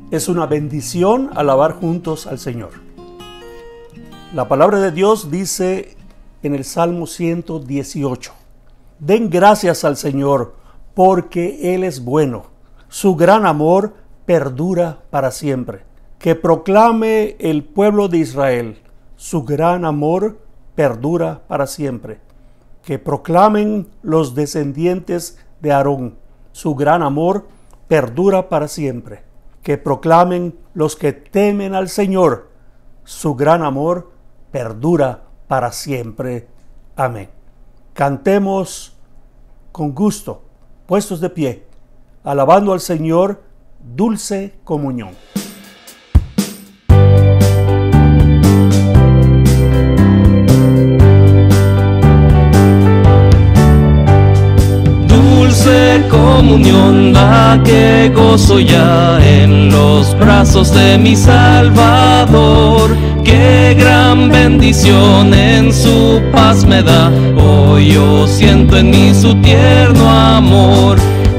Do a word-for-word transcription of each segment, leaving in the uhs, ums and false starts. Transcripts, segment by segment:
Es una bendición alabar juntos al Señor. La palabra de Dios dice en el Salmo ciento dieciocho: den gracias al Señor, porque Él es bueno. Su gran amor perdura para siempre. Que proclame el pueblo de Israel: su gran amor perdura para siempre. Que proclamen los descendientes de Aarón: su gran amor perdura para siempre. Que proclamen los que temen al Señor: su gran amor perdura para siempre. Amén. Cantemos con gusto, puestos de pie, alabando al Señor, dulce comunión. Dulce comunión, da que gozo ya en los brazos de mi Salvador. Qué gran bendición en su paz me da. Hoy yo siento en mí su tierno amor.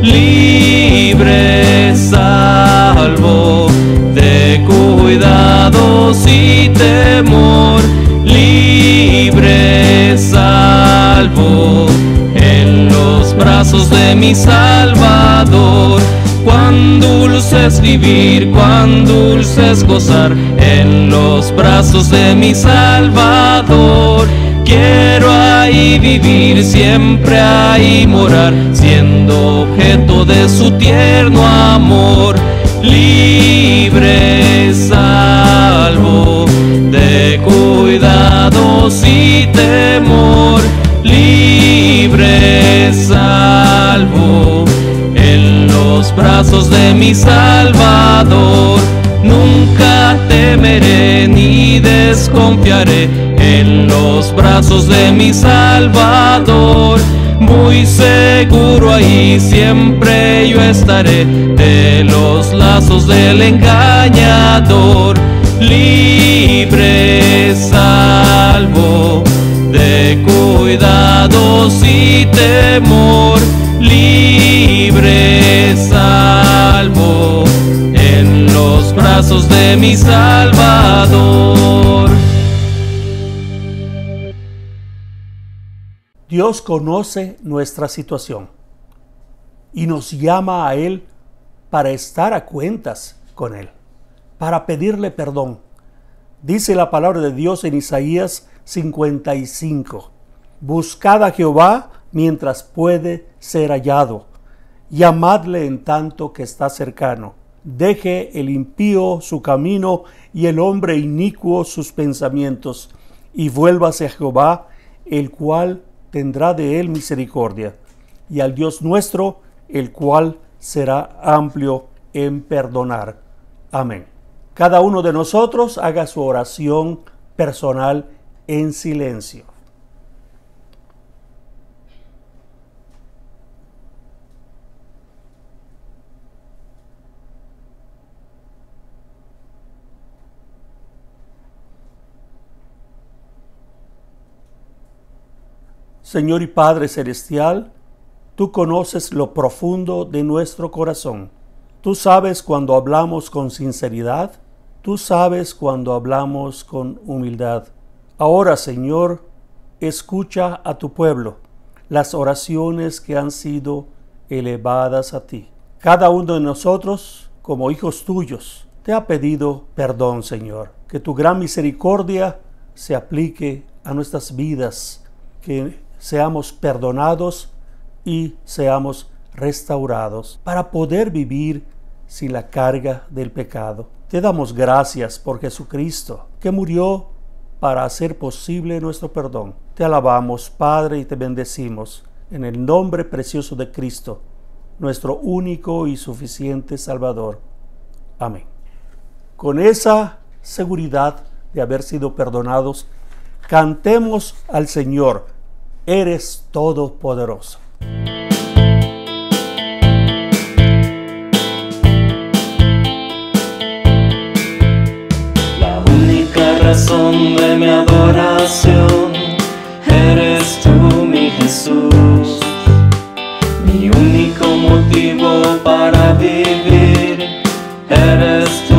Libre, salvo de cuidados y temor. Libre, salvo en los brazos de mi Salvador. Cuán dulce es vivir, cuán dulce es gozar en los brazos de mi Salvador. Quiero ahí vivir, siempre ahí morar, siendo objeto de su tierno amor. Libre, salvo de cuidados y temor. Libre, salvo en los brazos de mi Salvador. Nunca temeré ni desconfiaré en los brazos de mi Salvador. Muy seguro ahí siempre yo estaré de los lazos del engañador. Libre, salvo de cuidados y temor. Libre, salvo en los brazos de mi Salvador. Dios conoce nuestra situación y nos llama a Él para estar a cuentas con Él, para pedirle perdón. Dice la palabra de Dios en Isaías cincuenta y cinco: buscad a Jehová mientras puede ser hallado, llamadle en tanto que está cercano. Deje el impío su camino y el hombre inicuo sus pensamientos, y vuélvase a Jehová, el cual tendrá de él misericordia, y al Dios nuestro, el cual será amplio en perdonar. Amén. Cada uno de nosotros haga su oración personal en silencio. Señor y Padre Celestial, tú conoces lo profundo de nuestro corazón. Tú sabes cuando hablamos con sinceridad, tú sabes cuando hablamos con humildad. Ahora, Señor, escucha a tu pueblo, las oraciones que han sido elevadas a ti. Cada uno de nosotros, como hijos tuyos, te ha pedido perdón, Señor. Que tu gran misericordia se aplique a nuestras vidas, que seamos perdonados y seamos restaurados para poder vivir sin la carga del pecado. Te damos gracias por Jesucristo, que murió para hacer posible nuestro perdón. Te alabamos, Padre, y te bendecimos en el nombre precioso de Cristo, nuestro único y suficiente Salvador. Amén. Con esa seguridad de haber sido perdonados, cantemos al Señor: eres todopoderoso. La única razón de mi adoración eres tú, mi Jesús. Mi único motivo para vivir eres tú.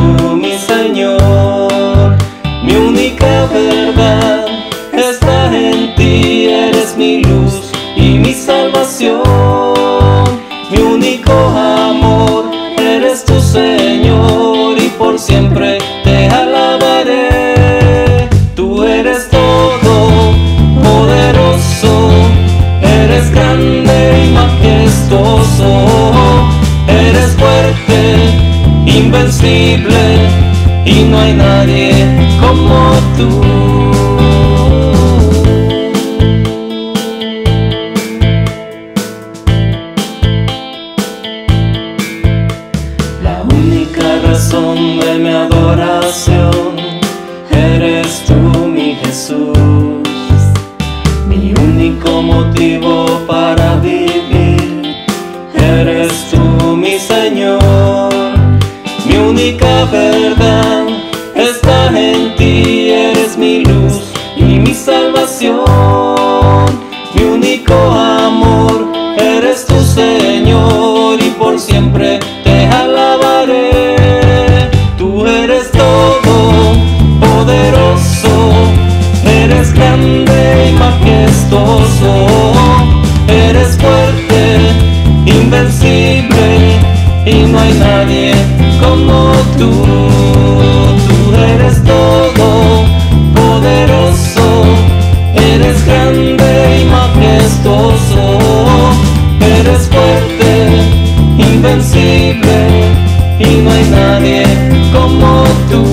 invencible, y no hay nadie como tú. La única razón de mi adoración eres tú, mi Jesús, mi único motivo para vivir. Eres tú, mi Señor, mi única verdad está en ti. Eres mi luz y mi salvación, mi único amor. Eres tu Señor, y por siempre te alabaré. Tú eres todo poderoso, eres grande y majestuoso, eres fuerte, invencible, y no hay nadie como tú. Tú eres todo poderoso, eres grande y majestuoso, eres fuerte, invencible, y no hay nadie como tú.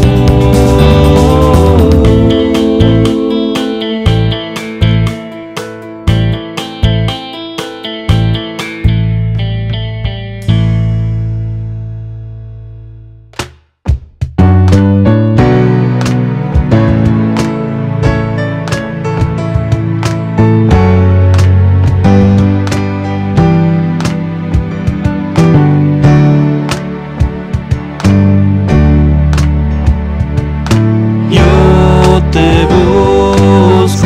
Te busco,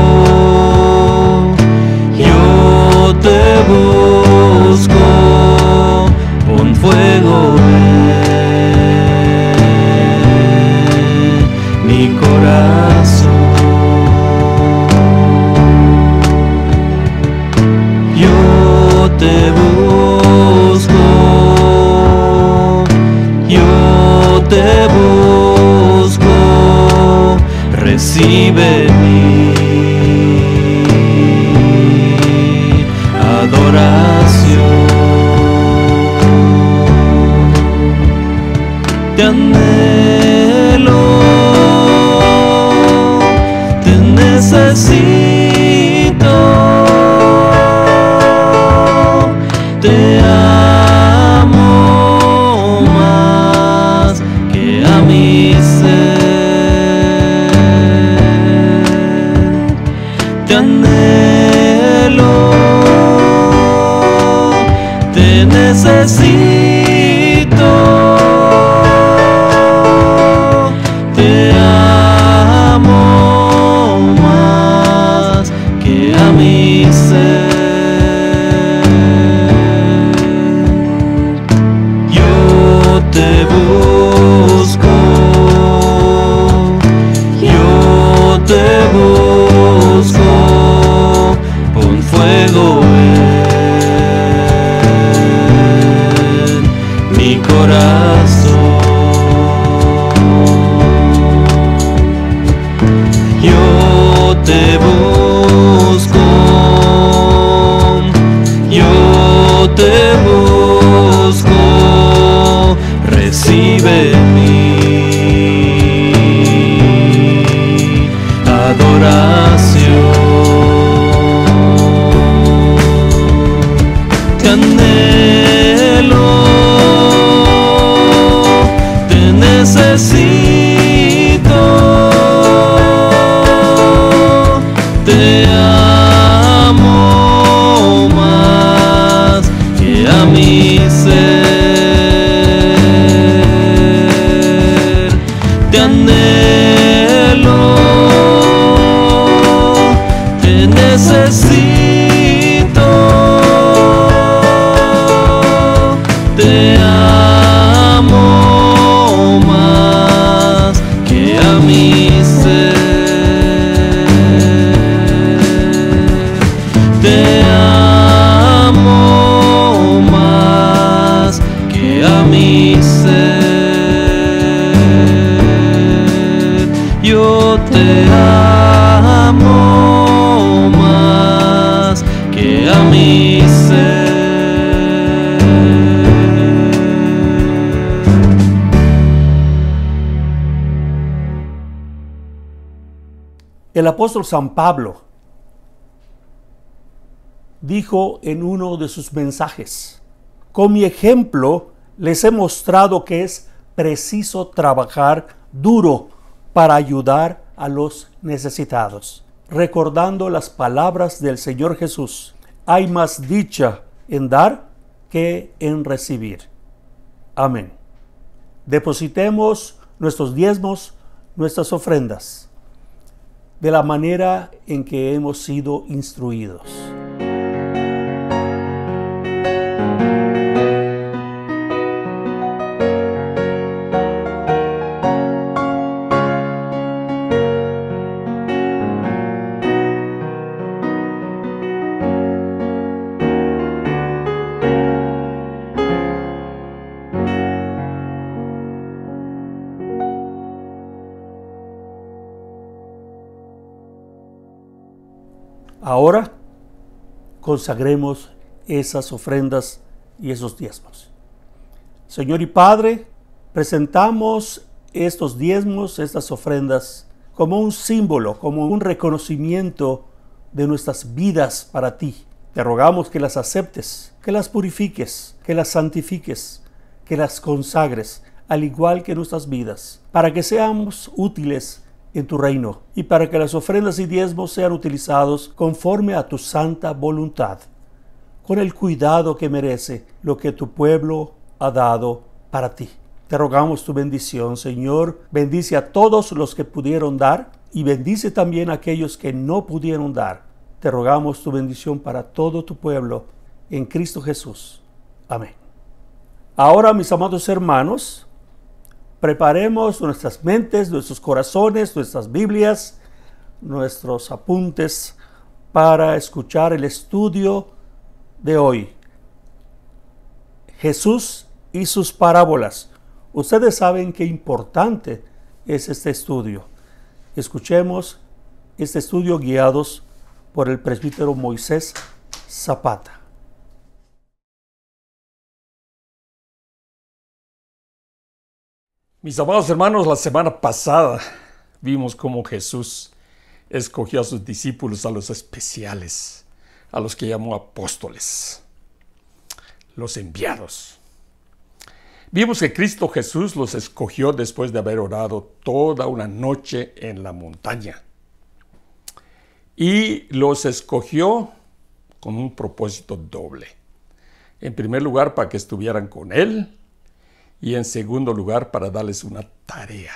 yo te busco, pon fuego en mi corazón. Yo te busco, yo te busco, recibe mi adoración. Te anhelo, te necesito, te amo más que a mi ser. Te anhelo, te necesito, te amo más que a mi ser. Yo te busco, yo te busco, pon fuego en mi corazón. Yo te busco, yo te busco, recibe mi adoración. Te anhelo, te necesito, te amo más que a mi ser. Te anhelo, te necesito, te amo más que a mi ser. Te amo más que a mi ser. Yo te amo más que a mi ser. El apóstol San Pablo dijo en uno de sus mensajes: con mi ejemplo les he mostrado que es preciso trabajar duro para ayudar a los necesitados. Recordando las palabras del Señor Jesús: hay más dicha en dar que en recibir. Amén. Depositemos nuestros diezmos, nuestras ofrendas, de la manera en que hemos sido instruidos. Ahora consagremos esas ofrendas y esos diezmos. Señor y Padre, presentamos estos diezmos, estas ofrendas, como un símbolo, como un reconocimiento de nuestras vidas para ti. Te rogamos que las aceptes, que las purifiques, que las santifiques, que las consagres, al igual que nuestras vidas, para que seamos útiles en tu reino y para que las ofrendas y diezmos sean utilizados conforme a tu santa voluntad, con el cuidado que merece lo que tu pueblo ha dado para ti. Te rogamos tu bendición, Señor. Bendice a todos los que pudieron dar y bendice también a aquellos que no pudieron dar. Te rogamos tu bendición para todo tu pueblo en Cristo Jesús. Amén. Ahora, mis amados hermanos, preparemos nuestras mentes, nuestros corazones, nuestras Biblias, nuestros apuntes para escuchar el estudio de hoy. Jesús y sus parábolas. Ustedes saben qué importante es este estudio. Escuchemos este estudio guiados por el presbítero Moisés Zapata. Mis amados hermanos, la semana pasada vimos cómo Jesús escogió a sus discípulos, a los especiales, a los que llamó apóstoles, los enviados. Vimos que Cristo Jesús los escogió después de haber orado toda una noche en la montaña. Y los escogió con un propósito doble. En primer lugar, para que estuvieran con Él. Y en segundo lugar, para darles una tarea.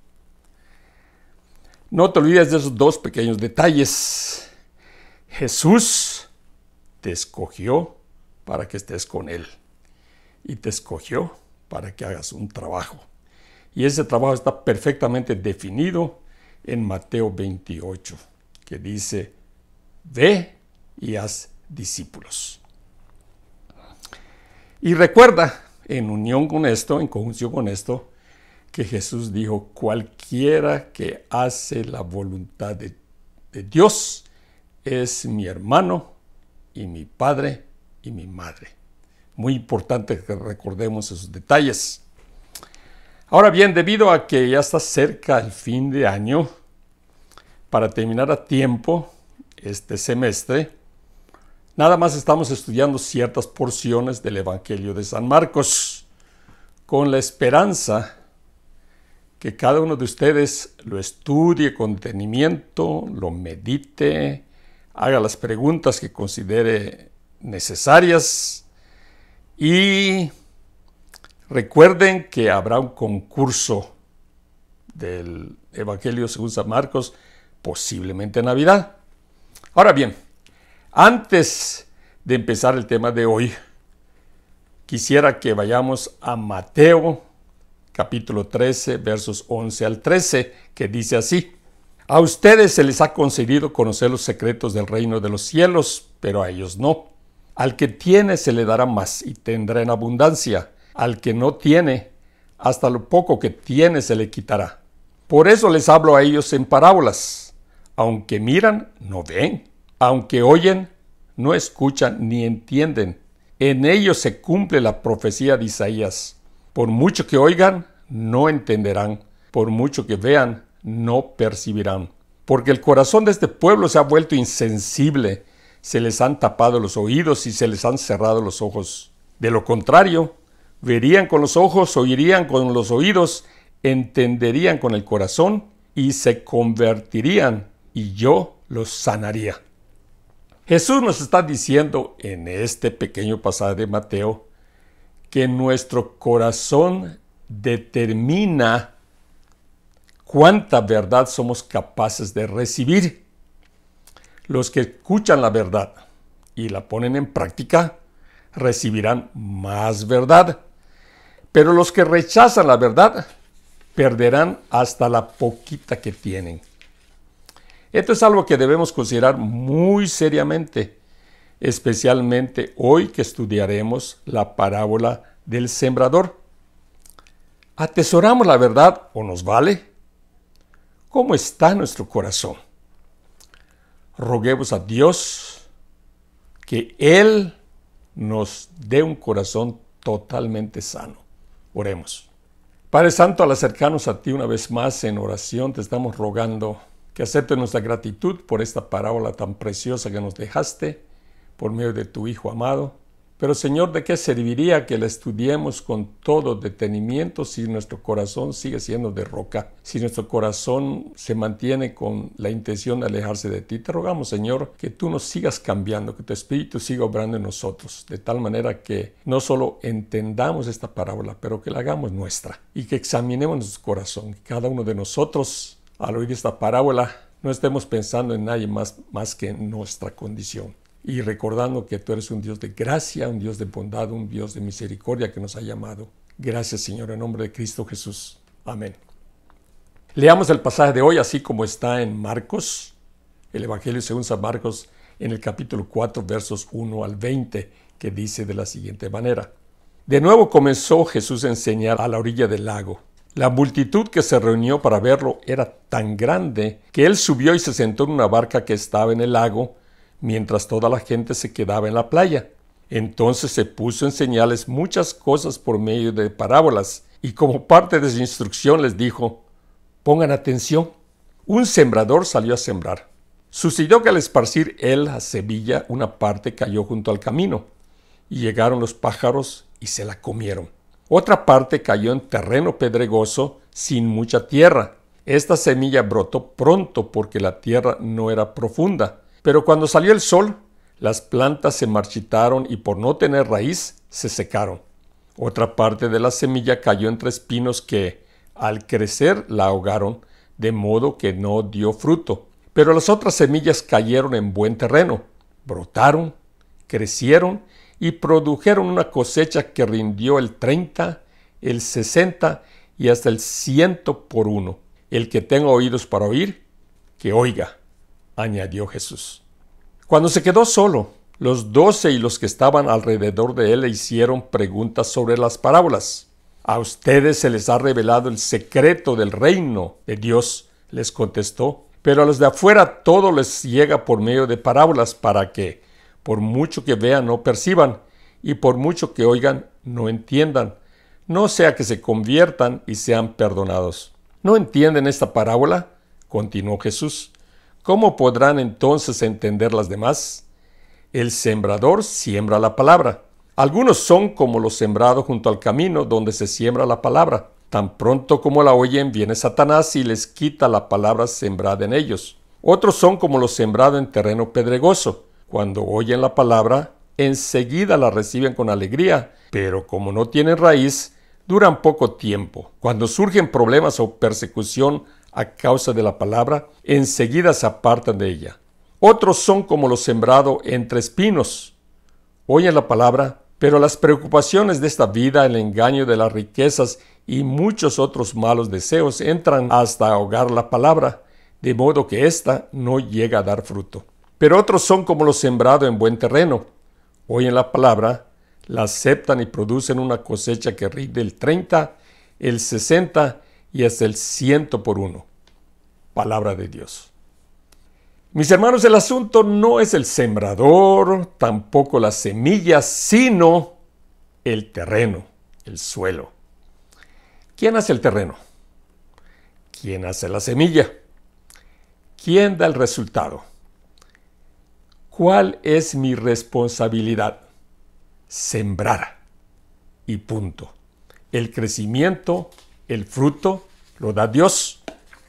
No te olvides de esos dos pequeños detalles. Jesús te escogió para que estés con Él. Y te escogió para que hagas un trabajo. Y ese trabajo está perfectamente definido en Mateo veintiocho, que dice: ve y haz discípulos. Y recuerda, en unión con esto, en conjunción con esto, que Jesús dijo: cualquiera que hace la voluntad de, de Dios es mi hermano y mi padre y mi madre. Muy importante que recordemos esos detalles. Ahora bien, debido a que ya está cerca el fin de año, para terminar a tiempo este semestre, nada más estamos estudiando ciertas porciones del Evangelio de San Marcos, con la esperanza que cada uno de ustedes lo estudie con detenimiento, lo medite, haga las preguntas que considere necesarias y recuerden que habrá un concurso del Evangelio según San Marcos, posiblemente en Navidad. Ahora bien, antes de empezar el tema de hoy, quisiera que vayamos a Mateo, capítulo trece, versos once al trece, que dice así: a ustedes se les ha concedido conocer los secretos del reino de los cielos, pero a ellos no. Al que tiene se le dará más y tendrá en abundancia. Al que no tiene, hasta lo poco que tiene se le quitará. Por eso les hablo a ellos en parábolas. Aunque miran, no ven. Aunque oyen, no escuchan ni entienden. En ellos se cumple la profecía de Isaías. Por mucho que oigan, no entenderán. Por mucho que vean, no percibirán. porque el corazón de este pueblo se ha vuelto insensible, se les han tapado los oídos y se les han cerrado los ojos. De lo contrario, verían con los ojos, oirían con los oídos, entenderían con el corazón y se convertirían y yo los sanaría. Jesús nos está diciendo en este pequeño pasaje de Mateo que nuestro corazón determina cuánta verdad somos capaces de recibir. Los que escuchan la verdad y la ponen en práctica recibirán más verdad, pero los que rechazan la verdad perderán hasta la poquita que tienen. Esto es algo que debemos considerar muy seriamente, especialmente hoy que estudiaremos la parábola del sembrador. ¿Atesoramos la verdad o nos vale? ¿Cómo está nuestro corazón? Roguemos a Dios que Él nos dé un corazón totalmente sano. Oremos. Padre Santo, al acercarnos a ti una vez más en oración, te estamos rogando que aceptes nuestra gratitud por esta parábola tan preciosa que nos dejaste por medio de tu Hijo amado. Pero Señor, ¿de qué serviría que la estudiemos con todo detenimiento si nuestro corazón sigue siendo de roca? Si nuestro corazón se mantiene con la intención de alejarse de ti. Te rogamos, Señor, que tú nos sigas cambiando, que tu Espíritu siga obrando en nosotros, de tal manera que no solo entendamos esta parábola, pero que la hagamos nuestra y que examinemos nuestro corazón. Cada uno de nosotros, al oír esta parábola, no estemos pensando en nadie más, más que en nuestra condición. Y recordando que tú eres un Dios de gracia, un Dios de bondad, un Dios de misericordia que nos ha llamado. Gracias, Señor, en nombre de Cristo Jesús. Amén. Leamos el pasaje de hoy así como está en Marcos, el Evangelio según San Marcos, en el capítulo cuatro, versos uno al veinte, que dice de la siguiente manera. De nuevo comenzó Jesús a enseñar a la orilla del lago. La multitud que se reunió para verlo era tan grande que él subió y se sentó en una barca que estaba en el lago, mientras toda la gente se quedaba en la playa. Entonces se puso a enseñarles muchas cosas por medio de parábolas, y como parte de su instrucción les dijo, pongan atención. Un sembrador salió a sembrar. Sucedió que al esparcir él la semilla, una parte cayó junto al camino, y llegaron los pájaros y se la comieron. Otra parte cayó en terreno pedregoso, sin mucha tierra. Esta semilla brotó pronto porque la tierra no era profunda. Pero cuando salió el sol, las plantas se marchitaron y por no tener raíz, se secaron. Otra parte de la semilla cayó entre espinos que, al crecer, la ahogaron, de modo que no dio fruto. Pero las otras semillas cayeron en buen terreno, brotaron, crecieron y produjeron una cosecha que rindió el treinta, el sesenta y hasta el ciento por uno. El que tenga oídos para oír, que oiga, añadió Jesús. Cuando se quedó solo, los doce y los que estaban alrededor de él le hicieron preguntas sobre las parábolas. A ustedes se les ha revelado el secreto del reino de Dios, les contestó, pero a los de afuera todo les llega por medio de parábolas para que, por mucho que vean, no perciban, y por mucho que oigan, no entiendan, no sea que se conviertan y sean perdonados. ¿No entienden esta parábola?, continuó Jesús. ¿Cómo podrán entonces entender las demás? El sembrador siembra la palabra. Algunos son como los sembrados junto al camino donde se siembra la palabra. Tan pronto como la oyen, viene Satanás y les quita la palabra sembrada en ellos. Otros son como los sembrados en terreno pedregoso. Cuando oyen la palabra, enseguida la reciben con alegría, pero como no tienen raíz, duran poco tiempo. Cuando surgen problemas o persecución a causa de la palabra, enseguida se apartan de ella. Otros son como los sembrados entre espinos. Oyen la palabra, pero las preocupaciones de esta vida, el engaño de las riquezas y muchos otros malos deseos entran hasta ahogar la palabra, de modo que ésta no llega a dar fruto. Pero otros son como los sembrados en buen terreno. Oyen la palabra, la aceptan y producen una cosecha que rinde el treinta, el sesenta y hasta el ciento por uno. Palabra de Dios. Mis hermanos, el asunto no es el sembrador, tampoco las semillas, sino el terreno, el suelo. ¿Quién hace el terreno? ¿Quién hace la semilla? ¿quién da el resultado? ¿Cuál es mi responsabilidad? Sembrar. Y punto. El crecimiento, el fruto, lo da Dios.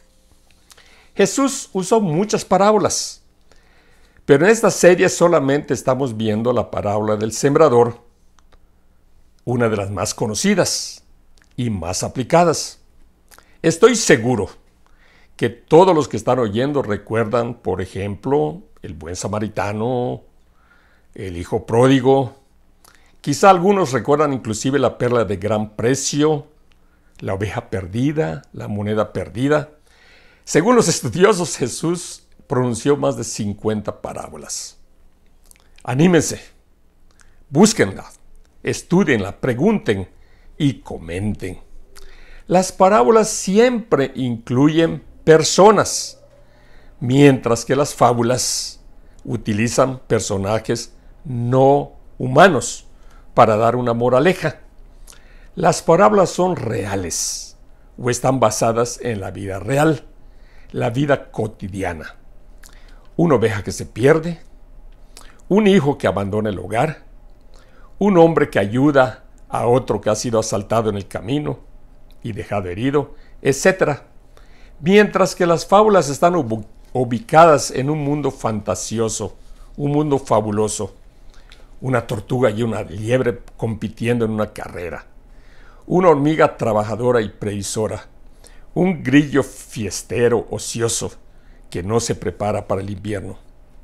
Jesús usó muchas parábolas, pero en esta serie solamente estamos viendo la parábola del sembrador, una de las más conocidas y más aplicadas. Estoy seguro que todos los que están oyendo recuerdan, por ejemplo, el buen samaritano, el hijo pródigo. Quizá algunos recuerdan inclusive la perla de gran precio, la oveja perdida, la moneda perdida. Según los estudiosos, Jesús pronunció más de cincuenta parábolas. Anímense, búsquenla, estúdienla, pregunten y comenten. Las parábolas siempre incluyen personas, mientras que las fábulas utilizan personajes no humanos para dar una moraleja. Las parábolas son reales o están basadas en la vida real, la vida cotidiana. Una oveja que se pierde, un hijo que abandona el hogar, un hombre que ayuda a otro que ha sido asaltado en el camino y dejado herido, etcétera. Mientras que las fábulas están ubicadas en un mundo fantasioso, un mundo fabuloso. Una tortuga y una liebre compitiendo en una carrera. Una hormiga trabajadora y previsora. Un grillo fiestero, ocioso, que no se prepara para el invierno.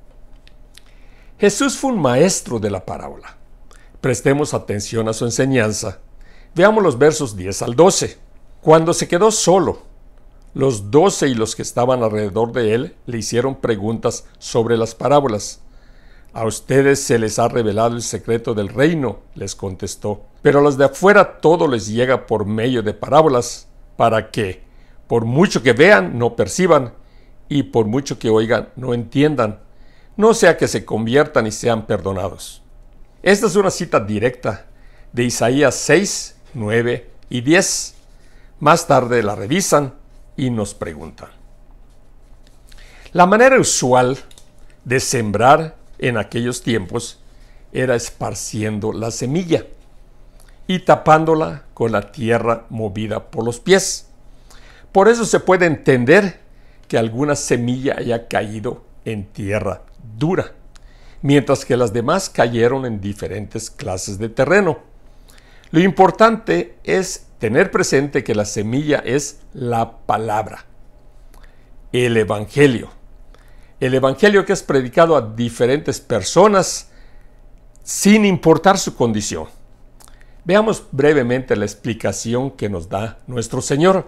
Jesús fue un maestro de la parábola. Prestemos atención a su enseñanza. Veamos los versos diez al doce. Cuando se quedó solo, los doce y los que estaban alrededor de él le hicieron preguntas sobre las parábolas. A ustedes se les ha revelado el secreto del reino, les contestó. Pero a los de afuera todo les llega por medio de parábolas, para que, por mucho que vean, no perciban, y por mucho que oigan, no entiendan, no sea que se conviertan y sean perdonados. Esta es una cita directa de Isaías seis, nueve y diez. Más tarde la revisan y nos preguntan. La manera usual de sembrar en aquellos tiempos era esparciendo la semilla y tapándola con la tierra movida por los pies. Por eso se puede entender que alguna semilla haya caído en tierra dura, mientras que las demás cayeron en diferentes clases de terreno. Lo importante es tener presente que la semilla es la palabra, el evangelio. El evangelio que es predicado a diferentes personas sin importar su condición. Veamos brevemente la explicación que nos da nuestro Señor.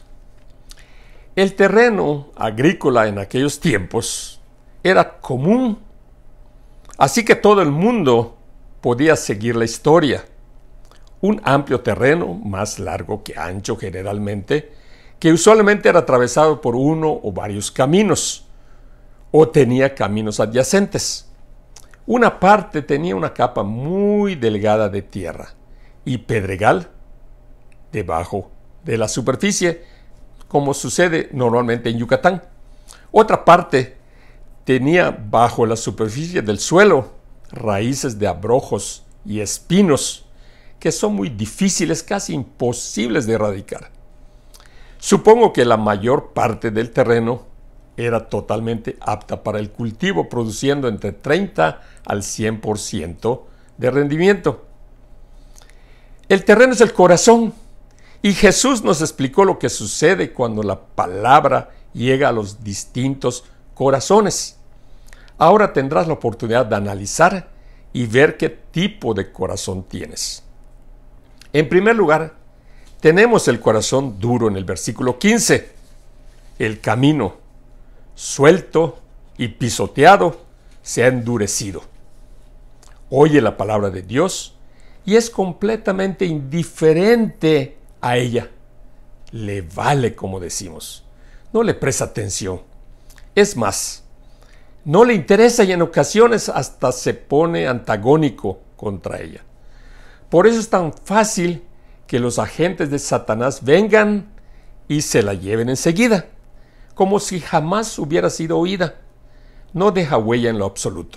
El terreno agrícola en aquellos tiempos era común, así que todo el mundo podía seguir la historia. Un amplio terreno, más largo que ancho generalmente, que usualmente era atravesado por uno o varios caminos, o tenía caminos adyacentes. Una parte tenía una capa muy delgada de tierra y pedregal debajo de la superficie, como sucede normalmente en Yucatán. Otra parte tenía bajo la superficie del suelo raíces de abrojos y espinos que son muy difíciles, casi imposibles de erradicar. Supongo que la mayor parte del terreno era totalmente apta para el cultivo, produciendo entre treinta al cien por ciento de rendimiento. El terreno es el corazón, y Jesús nos explicó lo que sucede cuando la palabra llega a los distintos corazones. Ahora tendrás la oportunidad de analizar y ver qué tipo de corazón tienes. En primer lugar, tenemos el corazón duro en el versículo quince. El camino, suelto y pisoteado, se ha endurecido. Oye la palabra de Dios y es completamente indiferente a ella. Le vale, como decimos. No le presta atención. Es más, no le interesa y en ocasiones hasta se pone antagónico contra ella. Por eso es tan fácil que los agentes de Satanás vengan y se la lleven enseguida. como si jamás hubiera sido oída. No deja huella en lo absoluto.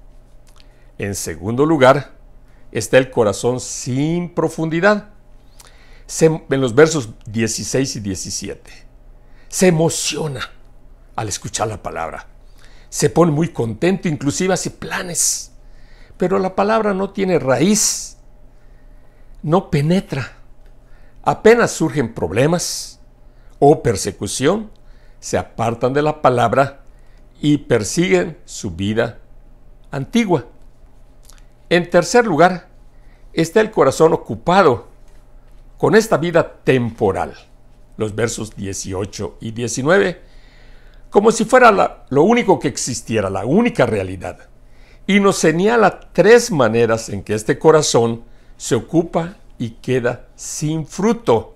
En segundo lugar, está el corazón sin profundidad. Se, en los versos dieciséis y diecisiete. Se emociona al escuchar la palabra. Se pone muy contento, inclusive hace planes. Pero la palabra no tiene raíz. No penetra. Apenas surgen problemas o persecución, se apartan de la palabra y persiguen su vida antigua. En tercer lugar, está el corazón ocupado con esta vida temporal. Los versos dieciocho y diecinueve, como si fuera la, lo único que existiera, la única realidad. Y nos señala tres maneras en que este corazón se ocupa y queda sin fruto.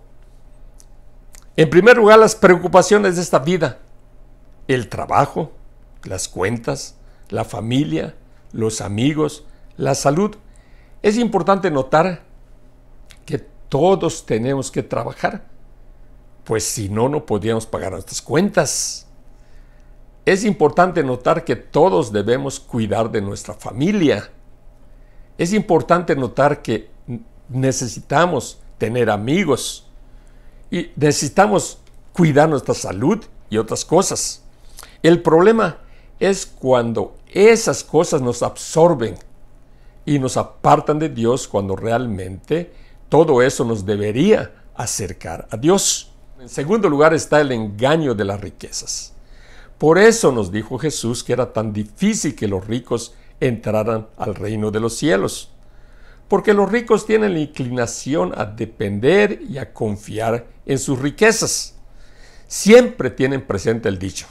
En primer lugar, las preocupaciones de esta vida. El trabajo, las cuentas, la familia, los amigos, la salud. Es importante notar que todos tenemos que trabajar, pues si no, no podríamos pagar nuestras cuentas. Es importante notar que todos debemos cuidar de nuestra familia. Es importante notar que necesitamos tener amigos y necesitamos cuidar nuestra salud y otras cosas. El problema es cuando esas cosas nos absorben y nos apartan de Dios, cuando realmente todo eso nos debería acercar a Dios. En segundo lugar está el engaño de las riquezas. Por eso nos dijo Jesús que era tan difícil que los ricos entraran al reino de los cielos. Porque los ricos tienen la inclinación a depender y a confiar en sus riquezas. Siempre tienen presente el dicho: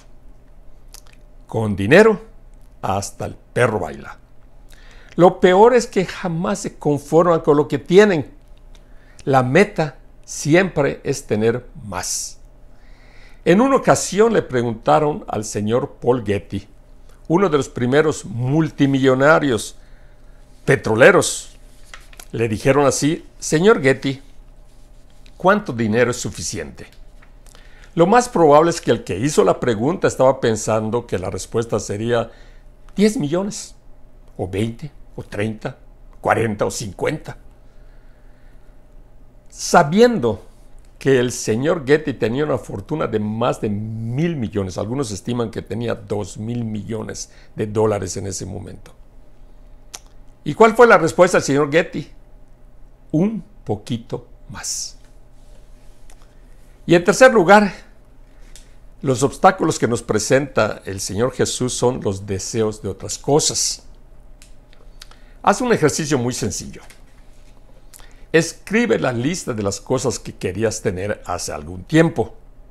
con dinero hasta el perro baila. Lo peor es que jamás se conforman con lo que tienen. La meta siempre es tener más. En una ocasión le preguntaron al señor Paul Getty, uno de los primeros multimillonarios petroleros. Le dijeron así: señor Getty, ¿cuánto dinero es suficiente? Lo más probable es que el que hizo la pregunta estaba pensando que la respuesta sería diez millones, o veinte, o treinta, cuarenta o cincuenta. Sabiendo que el señor Getty tenía una fortuna de más de mil millones, algunos estiman que tenía dos mil millones de dólares en ese momento. ¿Y cuál fue la respuesta del señor Getty? Un poquito más. Y en tercer lugar, los obstáculos que nos presenta el Señor Jesús son los deseos de otras cosas. Haz un ejercicio muy sencillo. Escribe la lista de las cosas que querías tener hace algún tiempo.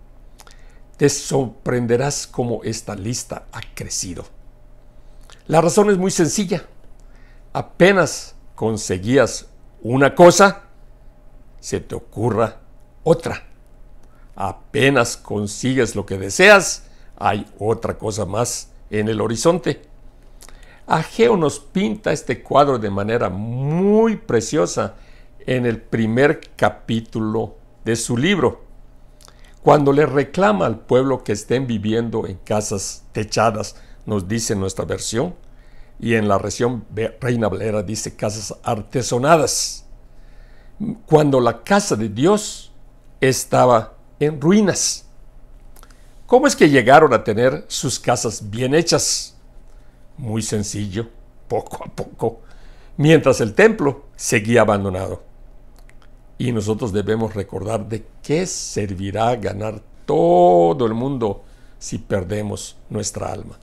Te sorprenderás cómo esta lista ha crecido. La razón es muy sencilla. Apenas conseguías una cosa, se te ocurra otra. Apenas consigues lo que deseas, hay otra cosa más en el horizonte. Ageo nos pinta este cuadro de manera muy preciosa en el primer capítulo de su libro, cuando le reclama al pueblo que estén viviendo en casas techadas, nos dice nuestra versión, y en la versión Reina Valera dice casas artesonadas, cuando la casa de Dios estaba en ruinas. ¿Cómo es que llegaron a tener sus casas bien hechas? Muy sencillo, poco a poco, mientras el templo seguía abandonado. Y nosotros debemos recordar de qué servirá ganar todo el mundo si perdemos nuestra alma.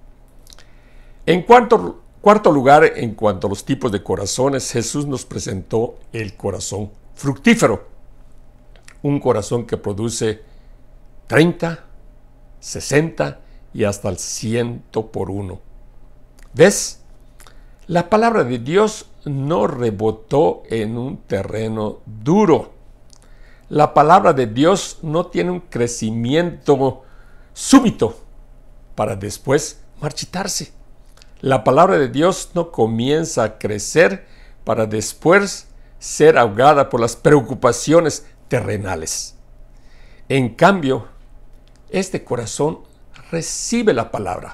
En cuarto, cuarto lugar, en cuanto a los tipos de corazones, Jesús nos presentó el corazón fructífero. Un corazón que produce treinta, sesenta y hasta el ciento por uno. ¿Ves? La palabra de Dios no rebotó en un terreno duro. La palabra de Dios no tiene un crecimiento súbito para después marchitarse. La palabra de Dios no comienza a crecer para después ser ahogada por las preocupaciones terrenales. En cambio, este corazón recibe la palabra,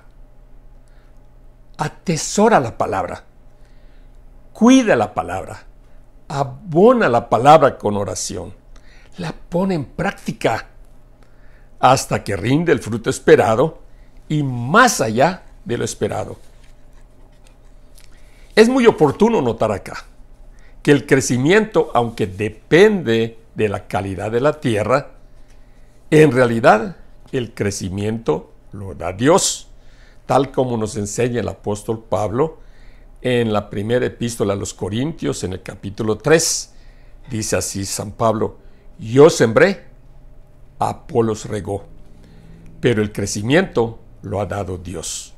atesora la palabra, cuida la palabra, abona la palabra con oración, la pone en práctica hasta que rinde el fruto esperado y más allá de lo esperado. Es muy oportuno notar acá que el crecimiento, aunque depende de la calidad de la tierra, en realidad el crecimiento lo da Dios, tal como nos enseña el apóstol Pablo en la primera epístola a los Corintios, en el capítulo tres. Dice así San Pablo: yo sembré, Apolos regó, pero el crecimiento lo ha dado Dios.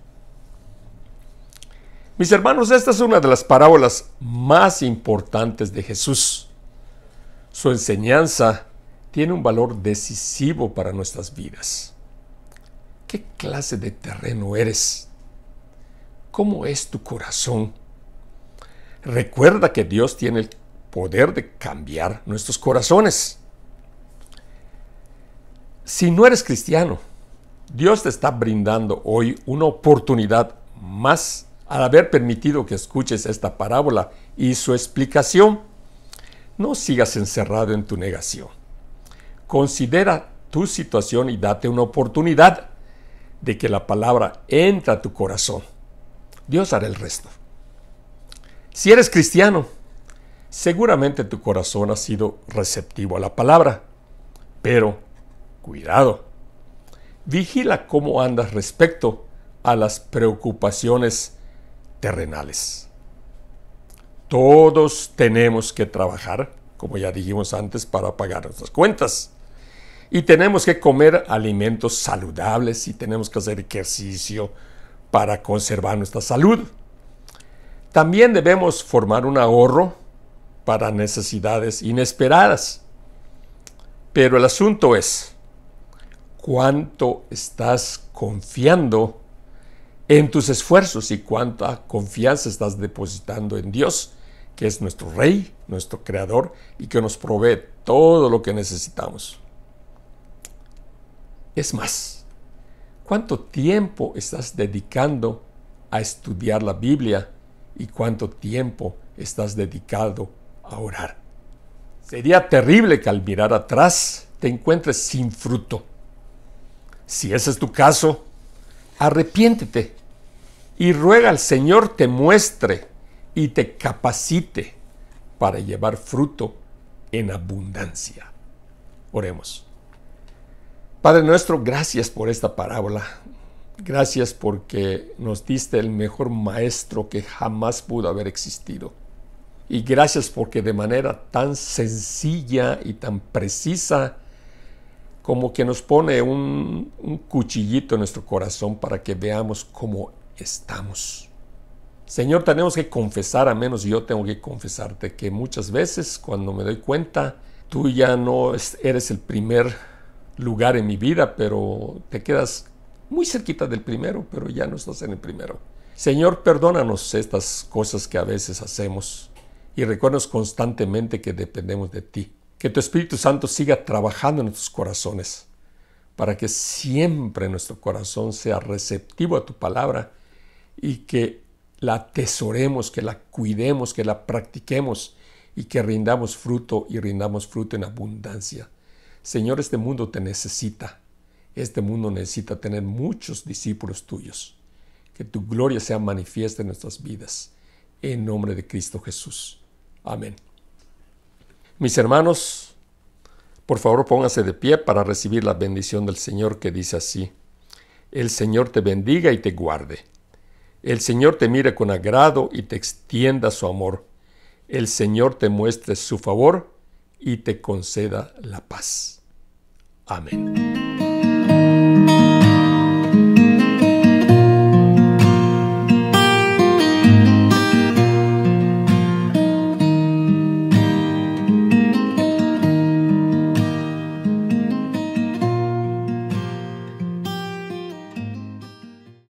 Mis hermanos, esta es una de las parábolas más importantes de Jesús. Su enseñanza tiene un valor decisivo para nuestras vidas. ¿Qué clase de terreno eres? ¿Cómo es tu corazón? Recuerda que Dios tiene el poder de cambiar nuestros corazones. Si no eres cristiano, Dios te está brindando hoy una oportunidad más al haber permitido que escuches esta parábola y su explicación. No sigas encerrado en tu negación. Considera tu situación y date una oportunidad de que la palabra entre a tu corazón. Dios hará el resto. Si eres cristiano, seguramente tu corazón ha sido receptivo a la palabra, pero cuidado, vigila cómo andas respecto a las preocupaciones terrenales. Todos tenemos que trabajar, como ya dijimos antes, para pagar nuestras cuentas. Y tenemos que comer alimentos saludables y tenemos que hacer ejercicio para conservar nuestra salud. También debemos formar un ahorro para necesidades inesperadas. Pero el asunto es, ¿cuánto estás confiando en tus esfuerzos y cuánta confianza estás depositando en Dios, que es nuestro Rey, nuestro Creador y que nos provee todo lo que necesitamos? Es más, ¿cuánto tiempo estás dedicando a estudiar la Biblia y cuánto tiempo estás dedicado a orar? Sería terrible que al mirar atrás te encuentres sin fruto. Si ese es tu caso, arrepiéntete y ruega al Señor te muestre y te capacite para llevar fruto en abundancia. Oremos. Padre nuestro, gracias por esta parábola. Gracias porque nos diste el mejor maestro que jamás pudo haber existido. Y gracias porque de manera tan sencilla y tan precisa, como que nos pone un, un cuchillito en nuestro corazón para que veamos cómo estamos. Señor, tenemos que confesar, a menos yo tengo que confesarte, que muchas veces cuando me doy cuenta, tú ya no eres el primer lugar en mi vida, pero te quedas muy cerquita del primero, pero ya no estás en el primero. Señor, perdónanos estas cosas que a veces hacemos y recuérdanos constantemente que dependemos de ti. Que tu Espíritu Santo siga trabajando en nuestros corazones para que siempre nuestro corazón sea receptivo a tu palabra y que la atesoremos, que la cuidemos, que la practiquemos y que rindamos fruto y rindamos fruto en abundancia. Señor, este mundo te necesita. Este mundo necesita tener muchos discípulos tuyos. Que tu gloria sea manifiesta en nuestras vidas. En nombre de Cristo Jesús. Amén. Mis hermanos, por favor pónganse de pie para recibir la bendición del Señor que dice así: el Señor te bendiga y te guarde. El Señor te mire con agrado y te extienda su amor. El Señor te muestre su favor y te conceda la paz. Amén.